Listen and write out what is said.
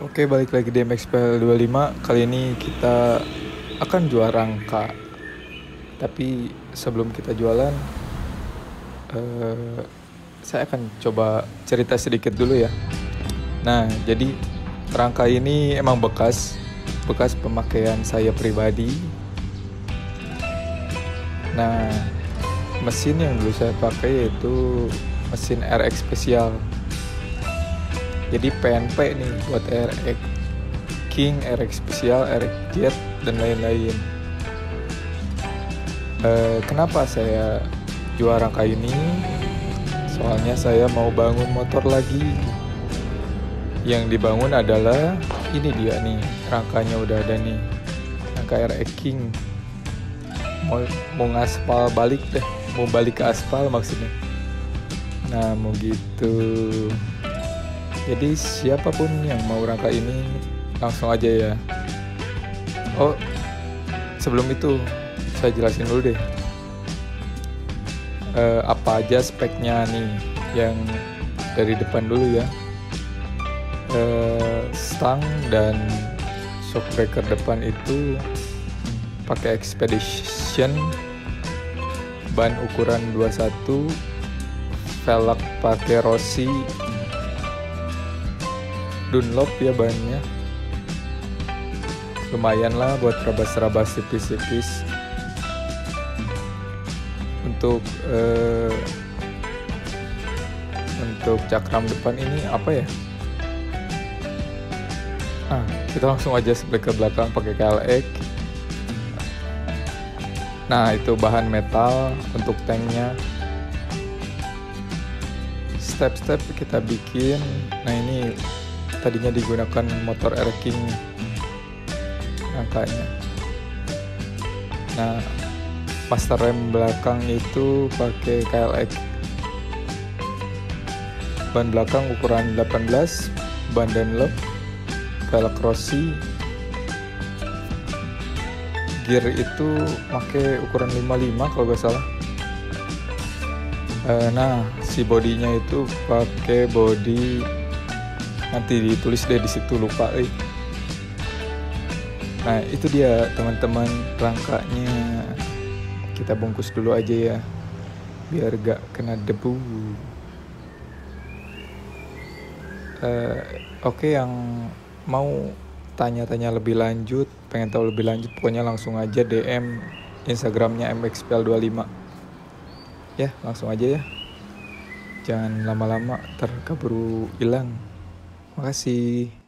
Oke, balik lagi di MXPL 25. Kali ini kita akan jual rangka. Tapi sebelum kita jualan, saya akan coba cerita sedikit dulu ya. Nah, jadi rangka ini emang bekas pemakaian saya pribadi. Nah, mesin yang dulu saya pakai yaitu mesin RX Special. Jadi PNP nih buat RX King, RX Special, RX Jet, dan lain-lain. Kenapa saya jual rangka ini? Soalnya saya mau bangun motor lagi. Yang dibangun adalah ini dia nih, rangkanya udah ada nih, rangka RX King. Mau ngaspal balik deh, mau balik ke aspal maksudnya. Nah, mau gitu. Jadi siapapun yang mau rangka ini langsung aja ya. Oh, sebelum itu saya jelasin dulu deh. Apa aja speknya nih, yang dari depan dulu ya. Stang dan shockbreaker depan itu pakai Expedition, ban ukuran 21, velg pakai Rossi, Dunlop ya bannya. Lumayan lah buat rabas-rabas tipis-tipis. Untuk cakram depan ini apa ya? Kita langsung aja ke belakang pakai KLX. Nah, itu bahan metal untuk tanknya. Step-step kita bikin. Nah, ini tadinya digunakan motor RX King rangkanya. Nah, master rem belakang itu pakai KLX. Ban belakang ukuran 18, ban Dunlop, velg Rossi. Gear itu pakai ukuran 55 kalau gak salah. Nah, si bodinya itu pakai body, nanti ditulis deh di situ, lupa. Nah, itu dia teman-teman rangkanya. Kita bungkus dulu aja ya, biar gak kena debu. Oke, yang mau tanya-tanya lebih lanjut, pengen tahu lebih lanjut, pokoknya langsung aja DM Instagramnya MXPL25. Ya, langsung aja ya. Jangan lama-lama, ntar keburu hilang. Makasih.